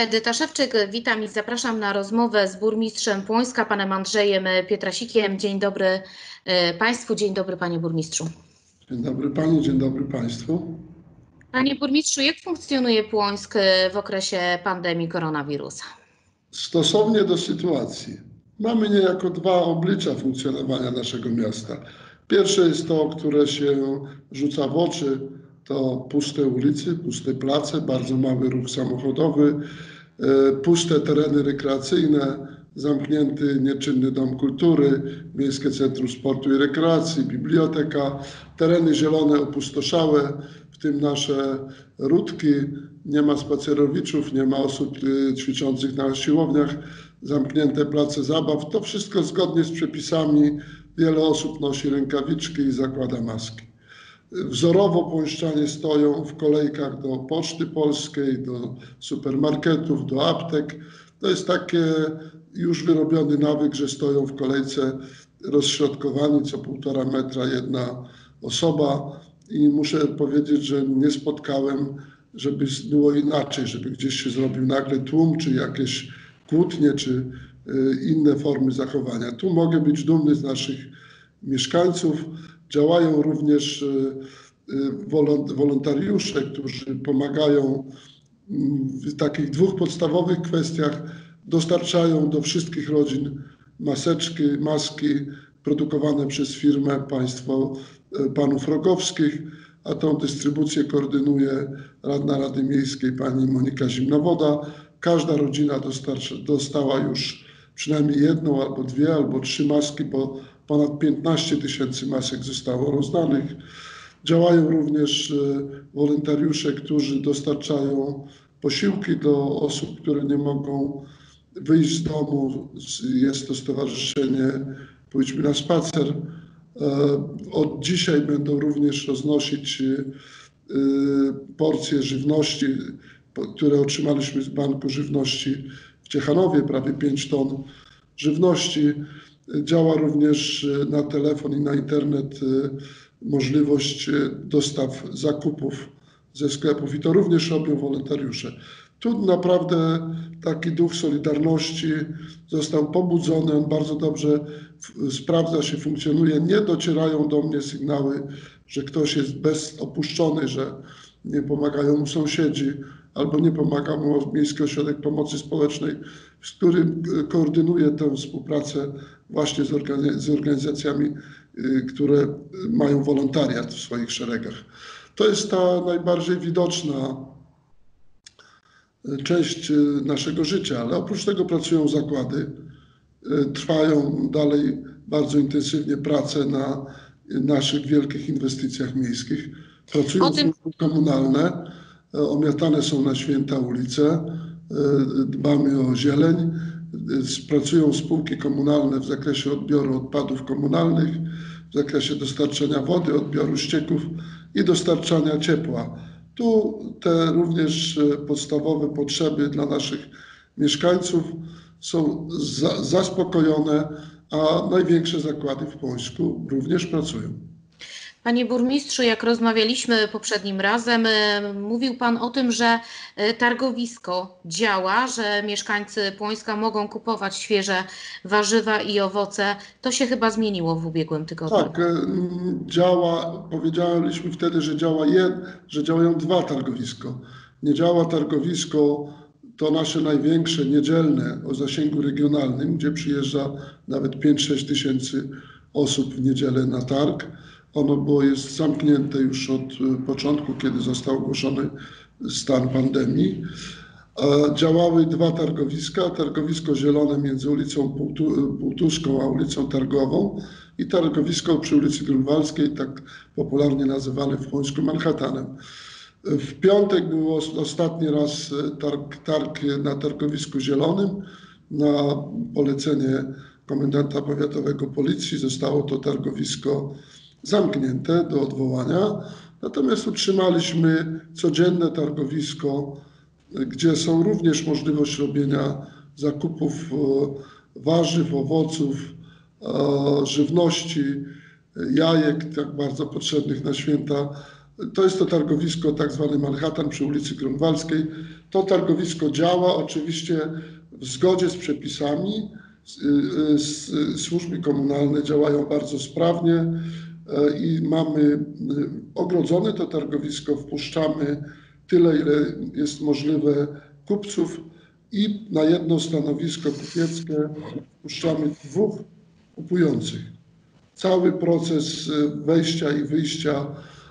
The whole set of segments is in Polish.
Edyta Szewczyk, witam i zapraszam na rozmowę z burmistrzem Płońska, panem Andrzejem Pietrasikiem. Dzień dobry Państwu, dzień dobry panie burmistrzu. Dzień dobry pani, dzień dobry państwu. Panie burmistrzu, jak funkcjonuje Płońsk w okresie pandemii koronawirusa? Stosownie do sytuacji. Mamy niejako dwa oblicza funkcjonowania naszego miasta. Pierwsze jest to, które się rzuca w oczy, to puste ulice, puste place, bardzo mały ruch samochodowy, puste tereny rekreacyjne, zamknięty, nieczynny dom kultury, Miejskie Centrum Sportu i Rekreacji, biblioteka, tereny zielone opustoszałe, w tym nasze Rudki, nie ma spacerowiczów, nie ma osób ćwiczących na siłowniach, zamknięte place zabaw. To wszystko zgodnie z przepisami. Wiele osób nosi rękawiczki i zakłada maski. Wzorowo płońszczanie stoją w kolejkach do Poczty Polskiej, do supermarketów, do aptek. To jest taki już wyrobiony nawyk, że stoją w kolejce rozśrodkowani co 1,5 metra jedna osoba i muszę powiedzieć, że nie spotkałem, żeby było inaczej, żeby gdzieś się zrobił nagle tłum, czy jakieś kłótnie, czy inne formy zachowania. Tu mogę być dumny z naszych mieszkańców. Działają również wolontariusze, którzy pomagają w takich dwóch podstawowych kwestiach. Dostarczają do wszystkich rodzin maseczki, maski produkowane przez firmę panów Rogowskich, a tą dystrybucję koordynuje radna Rady Miejskiej pani Monika Zimnowoda. Każda rodzina dostała już przynajmniej jedną, albo dwie, albo 3 maski, bo ponad 15 000 masek zostało rozdanych. Działają również wolontariusze, którzy dostarczają posiłki do osób, które nie mogą wyjść z domu. Jest to stowarzyszenie Pójdźmy na spacer. Od dzisiaj będą również roznosić porcje żywności, które otrzymaliśmy z Banku Żywności w Ciechanowie, prawie 5 ton żywności. Działa również na telefon i na internet możliwość dostaw zakupów ze sklepów i to również robią wolontariusze. Tu naprawdę taki duch solidarności został pobudzony, on bardzo dobrze sprawdza się, funkcjonuje. Nie docierają do mnie sygnały, że ktoś jest opuszczony, że nie pomagają mu sąsiedzi albo nie pomaga mu Miejski Ośrodek Pomocy Społecznej, z którym koordynuję tę współpracę właśnie z organizacjami, które mają wolontariat w swoich szeregach. To jest ta najbardziej widoczna część naszego życia, ale oprócz tego pracują zakłady. Trwają dalej bardzo intensywnie prace na naszych wielkich inwestycjach miejskich. Pracują służby komunalne, omiatane są na święta ulice, dbamy o zieleń. Pracują spółki komunalne w zakresie odbioru odpadów komunalnych, w zakresie dostarczania wody, odbioru ścieków i dostarczania ciepła. Tu te również podstawowe potrzeby dla naszych mieszkańców są zaspokojone, a największe zakłady w Płońsku również pracują. Panie burmistrzu, jak rozmawialiśmy poprzednim razem, mówił pan o tym, że targowisko działa, że mieszkańcy Płońska mogą kupować świeże warzywa i owoce. To się chyba zmieniło w ubiegłym tygodniu. Tak, działa. Powiedzieliśmy wtedy, że działają 2 targowiska. Nie działa targowisko, to nasze największe, niedzielne, o zasięgu regionalnym, gdzie przyjeżdża nawet 5-6 tysięcy osób w niedzielę na targ. Ono jest zamknięte już od początku, kiedy został ogłoszony stan pandemii. Działały 2 targowiska. Targowisko zielone między ulicą Półtuską a ulicą Targową i targowisko przy ulicy Grunwaldzkiej, tak popularnie nazywane w Płońsku Manhattanem. W piątek był ostatni raz targ na targowisku zielonym. Na polecenie komendanta powiatowego policji zostało to targowisko zamknięte do odwołania. Natomiast utrzymaliśmy codzienne targowisko, gdzie są również możliwość robienia zakupów warzyw, owoców, żywności, jajek, tak bardzo potrzebnych na święta, To jest to targowisko tak zwane Manhattan przy ulicy Grunwaldzkiej. To targowisko działa oczywiście w zgodzie z przepisami. Służby komunalne działają bardzo sprawnie i mamy ogrodzone to targowisko, wpuszczamy tyle, ile jest możliwe kupców i na jedno stanowisko kupieckie wpuszczamy 2 kupujących. Cały proces wejścia i wyjścia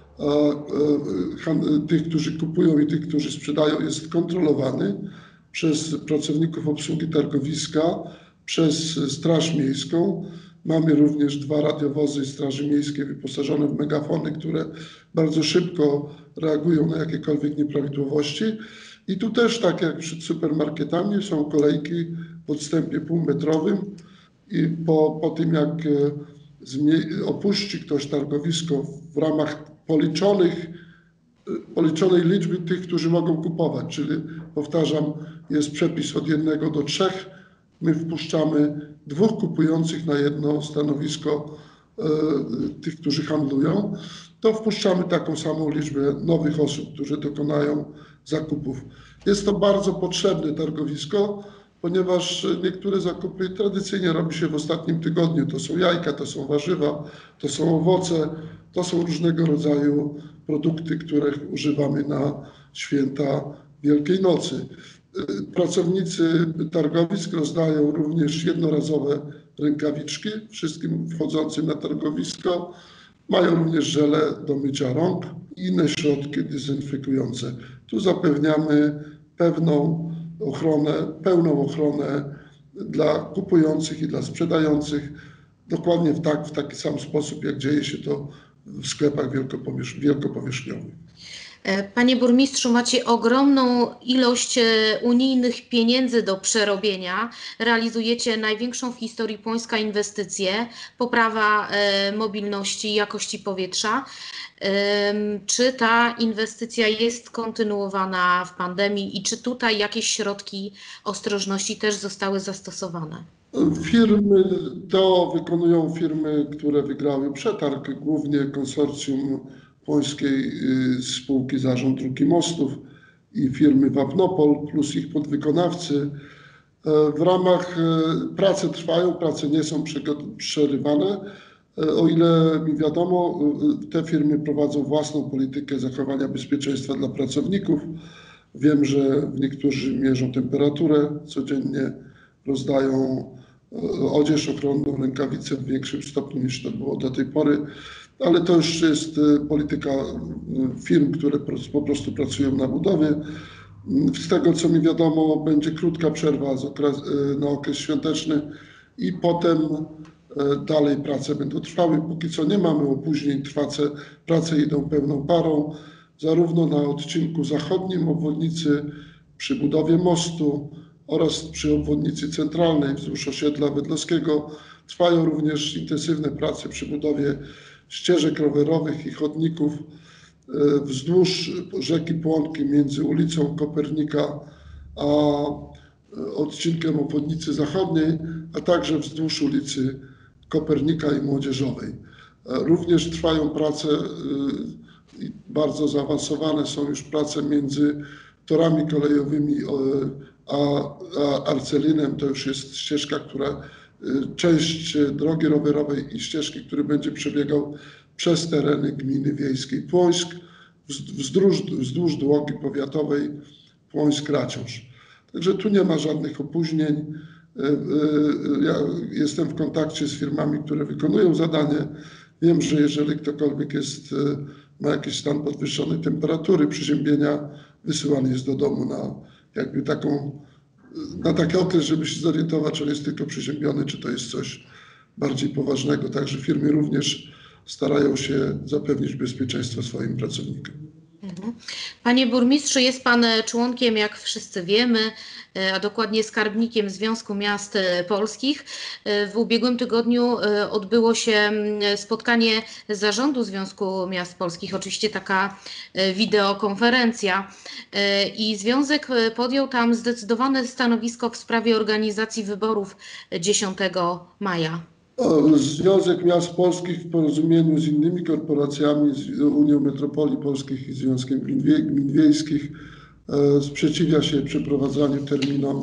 tych, którzy kupują i tych, którzy sprzedają, jest kontrolowany przez pracowników obsługi targowiska, przez Straż Miejską. Mamy również 2 radiowozy Straży Miejskiej wyposażone w megafony, które bardzo szybko reagują na jakiekolwiek nieprawidłowości. I tu też, tak jak przed supermarketami, są kolejki w odstępie półmetrowym i po tym, jak opuści ktoś targowisko w ramach policzonej liczby tych, którzy mogą kupować, czyli powtarzam, jest przepis od 1 do 3, my wpuszczamy 2 kupujących na jedno stanowisko tych, którzy handlują, to wpuszczamy taką samą liczbę nowych osób, którzy dokonają zakupów. Jest to bardzo potrzebne targowisko, ponieważ niektóre zakupy tradycyjnie robi się w ostatnim tygodniu. To są jajka, to są warzywa, to są owoce, to są różnego rodzaju produkty, których używamy na święta Wielkiej Nocy. Pracownicy targowisk rozdają również jednorazowe rękawiczki wszystkim wchodzącym na targowisko. Mają również żele do mycia rąk i inne środki dezynfekujące. Tu zapewniamy pełną ochronę dla kupujących i dla sprzedających, dokładnie w taki sam sposób, jak dzieje się to w sklepach wielkopowierzchniowych. Panie burmistrzu, macie ogromną ilość unijnych pieniędzy do przerobienia. Realizujecie największą w historii Płońska inwestycję, poprawa mobilności i jakości powietrza. Czy ta inwestycja jest kontynuowana w pandemii i czy tutaj jakieś środki ostrożności też zostały zastosowane? Firmy to wykonują firmy, które wygrały przetarg, głównie konsorcjum Płońskiej Spółki Zarząd Dróg i Mostów i firmy Wapnopol plus ich podwykonawcy. W ramach prace trwają, prace nie są przerywane. O ile mi wiadomo, te firmy prowadzą własną politykę zachowania bezpieczeństwa dla pracowników. Wiem, że niektórzy mierzą temperaturę, codziennie rozdają odzież ochronną, rękawice w większym stopniu niż to było do tej pory, ale to już jest polityka firm, które po prostu pracują na budowie. Z tego, co mi wiadomo, będzie krótka przerwa na okres świąteczny i potem dalej prace będą trwały. Póki co nie mamy opóźnień, prace idą pełną parą, zarówno na odcinku zachodnim obwodnicy przy budowie mostu oraz przy obwodnicy centralnej wzdłuż osiedla Wedlowskiego. Trwają również intensywne prace przy budowie ścieżek rowerowych i chodników wzdłuż rzeki Płonki między ulicą Kopernika a odcinkiem obwodnicy zachodniej, a także wzdłuż ulicy Kopernika i Młodzieżowej. Również trwają prace, bardzo zaawansowane są już prace między torami kolejowymi a Arcelinem. To już jest ścieżka, część drogi rowerowej i ścieżki, który będzie przebiegał przez tereny gminy wiejskiej Płońsk, wzdłuż drogi powiatowej Płońsk-Raciąż. Także tu nie ma żadnych opóźnień. Ja jestem w kontakcie z firmami, które wykonują zadanie. Wiem, że jeżeli ktokolwiek ma jakiś stan podwyższonej temperatury, przeziębienia, wysyłany jest do domu na taki okres, żeby się zorientować, czy on jest tylko przeziębiony, czy to jest coś bardziej poważnego. Także firmy również starają się zapewnić bezpieczeństwo swoim pracownikom. Panie burmistrzu, jest pan członkiem, jak wszyscy wiemy, a dokładnie skarbnikiem Związku Miast Polskich. W ubiegłym tygodniu odbyło się spotkanie zarządu Związku Miast Polskich, oczywiście taka wideokonferencja, i związek podjął tam zdecydowane stanowisko w sprawie organizacji wyborów 10 maja. Związek Miast Polskich w porozumieniu z innymi korporacjami, z Unią Metropolii Polskich i Związkiem Gmin Wiejskich sprzeciwia się przeprowadzaniu terminom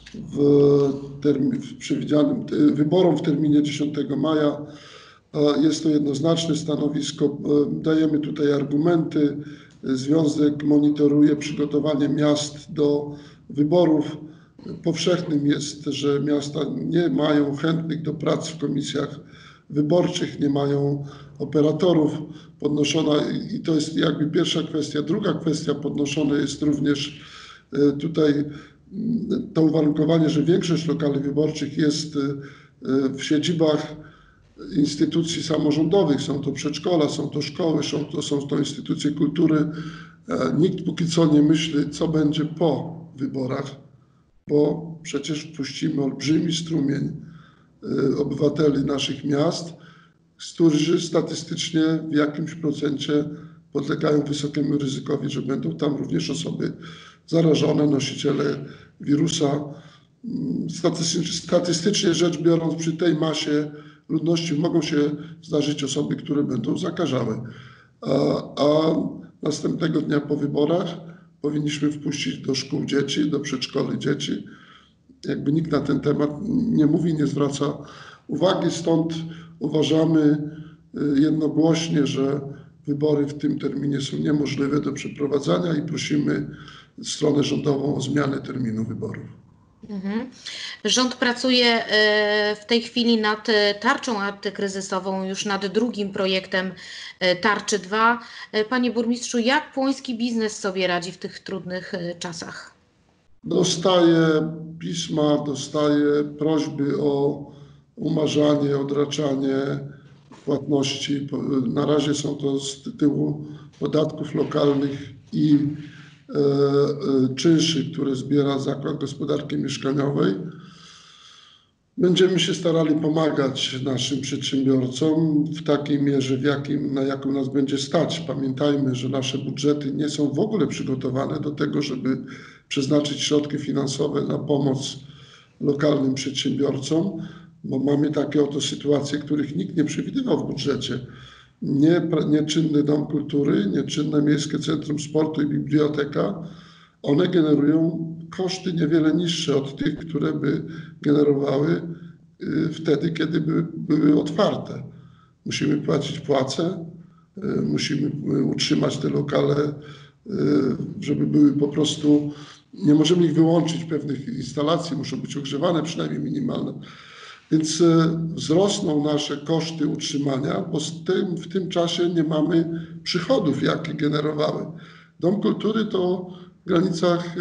w przewidzianym wyborom w terminie 10 maja. Jest to jednoznaczne stanowisko. Dajemy tutaj argumenty. Związek monitoruje przygotowanie miast do wyborów. Powszechnym jest, że miasta nie mają chętnych do prac w komisjach wyborczych, nie mają operatorów. Podnoszona, i to jest jakby pierwsza kwestia. Druga kwestia, podnoszone jest również tutaj to uwarunkowanie, że większość lokali wyborczych jest w siedzibach instytucji samorządowych. Są to przedszkola, są to szkoły, są to instytucje kultury. Nikt póki co nie myśli, co będzie po wyborach, bo przecież wpuścimy olbrzymi strumień obywateli naszych miast, którzy statystycznie w jakimś procencie podlegają wysokiemu ryzykowi, że będą tam również osoby zarażone, nosiciele wirusa. Statystycznie rzecz biorąc, przy tej masie ludności mogą się zdarzyć osoby, które będą zakażały. A następnego dnia po wyborach powinniśmy wpuścić do szkół dzieci, do przedszkoli dzieci. Jakby nikt na ten temat nie mówi, nie zwraca uwagi, stąd uważamy jednogłośnie, że wybory w tym terminie są niemożliwe do przeprowadzania i prosimy stronę rządową o zmianę terminu wyborów. Rząd pracuje w tej chwili nad tarczą antykryzysową, już nad drugim projektem tarczy 2. Panie burmistrzu, jak płoński biznes sobie radzi w tych trudnych czasach? Dostaję pisma, dostaję prośby o umarzanie, odraczanie płatności. Na razie są to z tytułu podatków lokalnych i czynszy, które zbiera Zakład Gospodarki Mieszkaniowej. Będziemy się starali pomagać naszym przedsiębiorcom w takiej mierze, na jaką nas będzie stać. Pamiętajmy, że nasze budżety nie są w ogóle przygotowane do tego, żeby przeznaczyć środki finansowe na pomoc lokalnym przedsiębiorcom, bo mamy takie oto sytuacje, których nikt nie przewidywał w budżecie. Nieczynny dom kultury, nieczynne miejskie centrum sportu i biblioteka, one generują koszty niewiele niższe od tych, które by generowały wtedy, kiedy były otwarte. Musimy płacić płace, musimy utrzymać te lokale, żeby były po prostu, nie możemy ich wyłączyć, pewnych instalacji muszą być ogrzewane, przynajmniej minimalne. Więc wzrosną nasze koszty utrzymania, bo w tym czasie nie mamy przychodów, jakie generowały. Dom kultury to w granicach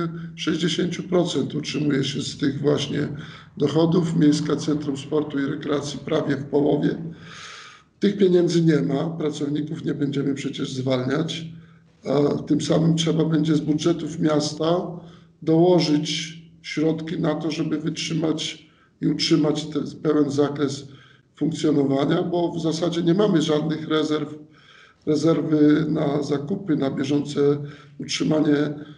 60% utrzymuje się z tych właśnie dochodów. Miejskie Centrum Sportu i Rekreacji prawie w połowie. Tych pieniędzy nie ma, pracowników nie będziemy przecież zwalniać, a tym samym trzeba będzie z budżetów miasta dołożyć środki na to, żeby wytrzymać i utrzymać pełen zakres funkcjonowania, bo w zasadzie nie mamy żadnych rezerwy na zakupy, na bieżące utrzymanie.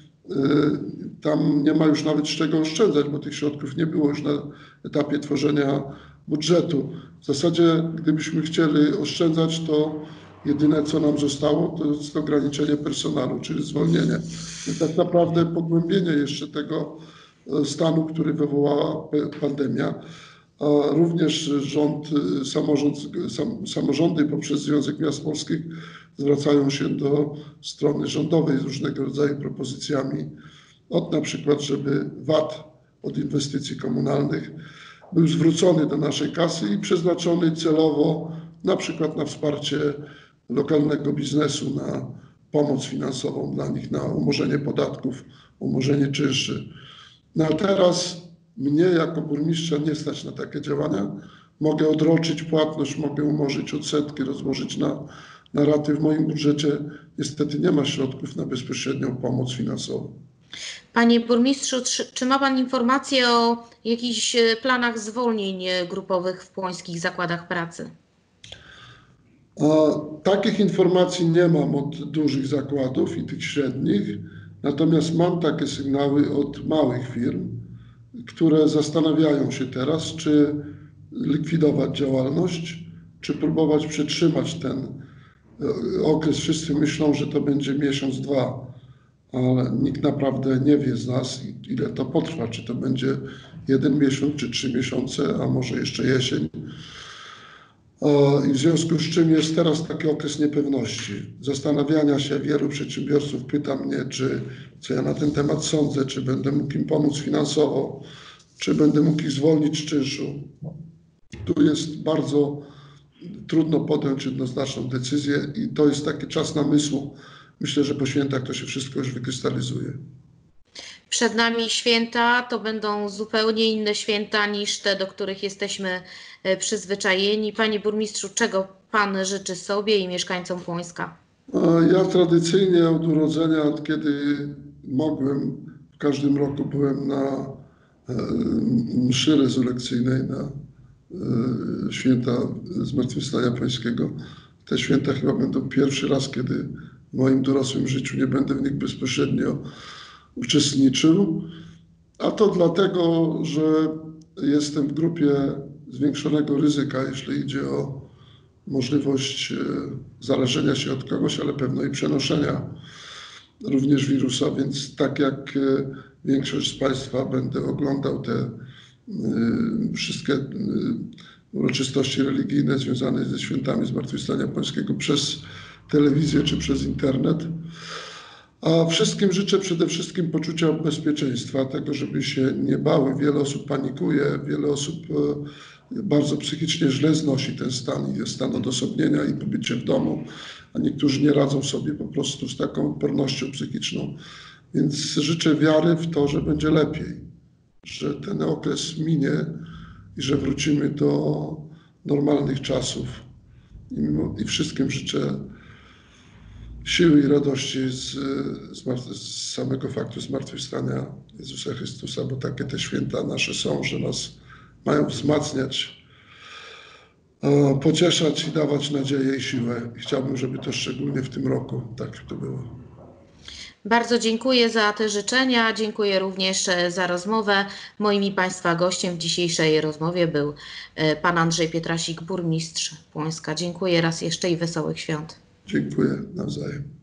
Tam nie ma już nawet z czego oszczędzać, bo tych środków nie było już na etapie tworzenia budżetu. W zasadzie gdybyśmy chcieli oszczędzać, to jedyne co nam zostało, to jest ograniczenie personelu, czyli zwolnienie. I tak naprawdę pogłębienie jeszcze tego stanu, który wywołała pandemia. A również rząd, samorządy poprzez Związek Miast Polskich zwracają się do strony rządowej z różnego rodzaju propozycjami. Na przykład, żeby VAT od inwestycji komunalnych był zwrócony do naszej kasy i przeznaczony celowo na przykład na wsparcie lokalnego biznesu, na pomoc finansową dla nich, na umorzenie podatków, umorzenie czynszy. No a teraz mnie jako burmistrza nie stać na takie działania. Mogę odroczyć płatność, mogę umorzyć odsetki, rozłożyć na raty. W moim budżecie niestety nie ma środków na bezpośrednią pomoc finansową. Panie burmistrzu, czy ma pan informacje o jakichś planach zwolnień grupowych w płońskich zakładach pracy? Takich informacji nie mam od dużych zakładów i tych średnich, natomiast mam takie sygnały od małych firm, które zastanawiają się teraz, czy likwidować działalność, czy próbować przetrzymać ten okres. Wszyscy myślą, że to będzie miesiąc, dwa, ale nikt naprawdę nie wie z nas, ile to potrwa, czy to będzie 1 miesiąc, czy 3 miesiące, a może jeszcze jesień. I w związku z czym jest teraz taki okres niepewności, zastanawiania się. Wielu przedsiębiorców pyta mnie, co ja na ten temat sądzę, czy będę mógł im pomóc finansowo, czy będę mógł ich zwolnić z czynszu. Tu jest bardzo trudno podjąć jednoznaczną decyzję i to jest taki czas namysłu. Myślę, że po świętach to się wszystko już wykrystalizuje. Przed nami święta, to będą zupełnie inne święta niż te, do których jesteśmy przyzwyczajeni. Panie burmistrzu, czego Pan życzy sobie i mieszkańcom Płońska? Ja tradycyjnie od urodzenia, od kiedy mogłem, w każdym roku byłem na mszy rezurekcyjnej, na święta Zmartwychwstania Pańskiego. Te święta chyba będą pierwszy raz, kiedy w moim dorosłym życiu nie będę w nich bezpośrednio uczestniczył. A to dlatego, że jestem w grupie zwiększonego ryzyka, jeśli idzie o możliwość zależenia się od kogoś, ale pewno i przenoszenia również wirusa, więc tak jak większość z Państwa będę oglądał te wszystkie uroczystości religijne związane ze świętami Zmartwychwstania Pańskiego przez telewizję czy przez internet. A wszystkim życzę przede wszystkim poczucia bezpieczeństwa, tego, żeby się nie bały. Wiele osób panikuje, wiele osób bardzo psychicznie źle znosi ten stan, jest stan odosobnienia i pobycie w domu, a niektórzy nie radzą sobie po prostu z taką odpornością psychiczną. Więc życzę wiary w to, że będzie lepiej, że ten okres minie i że wrócimy do normalnych czasów. I wszystkim życzę siły i radości z samego faktu zmartwychwstania Jezusa Chrystusa, bo takie te święta nasze są, że nas mają wzmacniać, pocieszać i dawać nadzieję i siłę. I chciałbym, żeby to szczególnie w tym roku tak to było. Bardzo dziękuję za te życzenia, dziękuję również za rozmowę. Moim i Państwa gościem w dzisiejszej rozmowie był Pan Andrzej Pietrasik, burmistrz Płońska. Dziękuję raz jeszcze i wesołych świąt. Dziękuję nawzajem.